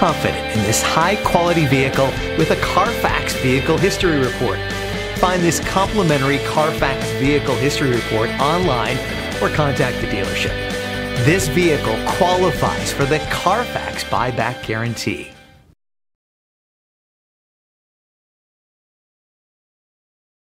confident in this high-quality vehicle with a CARFAX Vehicle History Report. Find this complimentary CARFAX Vehicle History Report online or contact the dealership. This vehicle qualifies for the CARFAX buyback guarantee.